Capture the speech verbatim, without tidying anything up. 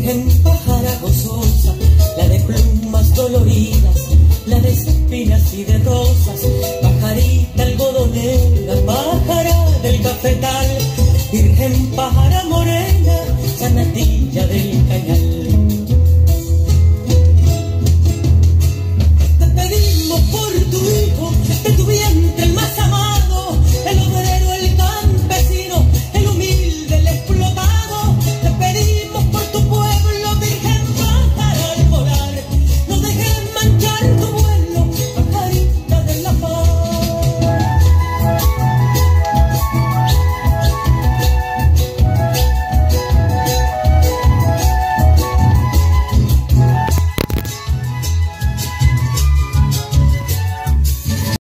Virgen pájara gozosa, la de plumas doloridas, la de espinas y de rosas, pajarita algodonera, pájara del cafetal, Virgen pájara morena, sanatilla del cañal.